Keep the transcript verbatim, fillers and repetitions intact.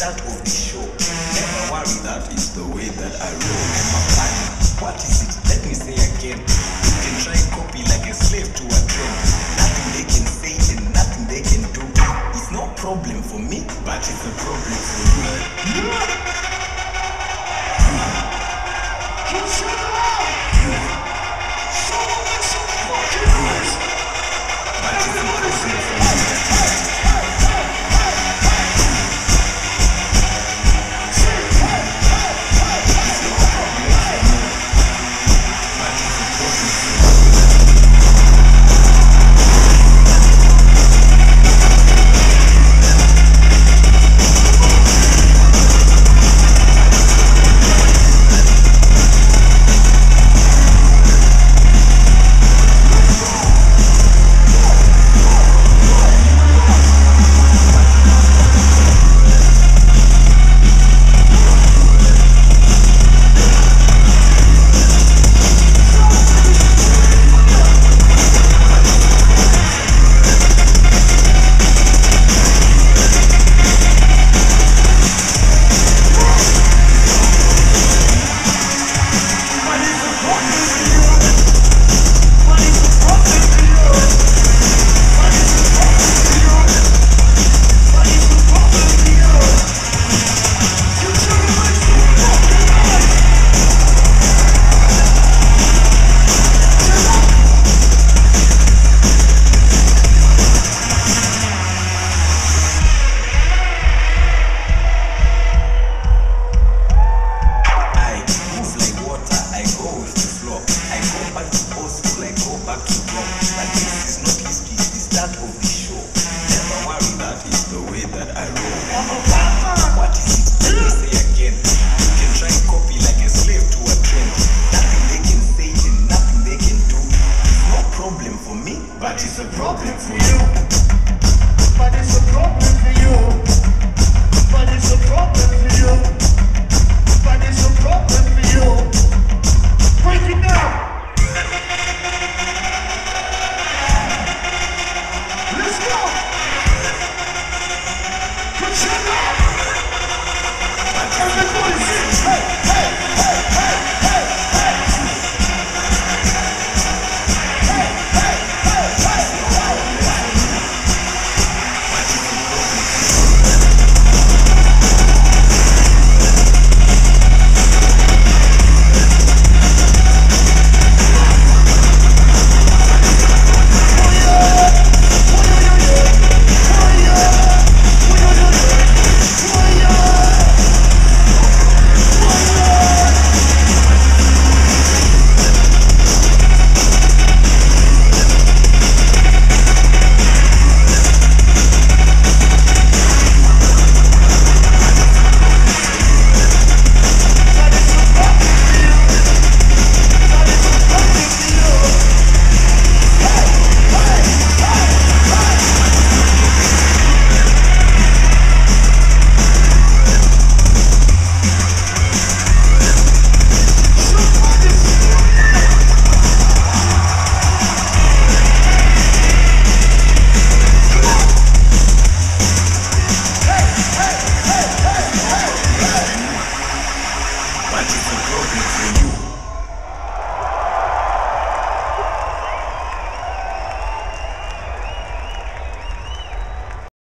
start of the show. Never worry, that is the way that I roll. I'm a partner. What is it? Let me say again. You can try copy like a slave to a trend. Nothing they can say and nothing they can do. It's no problem for me, but it's a problem for you. Coachella! Show me some fucking noise! But it's a problem for you. But it's a problem for you. But it's a problem for you. But it's a problem for you. But it's a problem for you. Break it down. Let's go. Coachella. Everybody sing. Hey, hey, hey, hey, hey, hey. But it's a problem for you.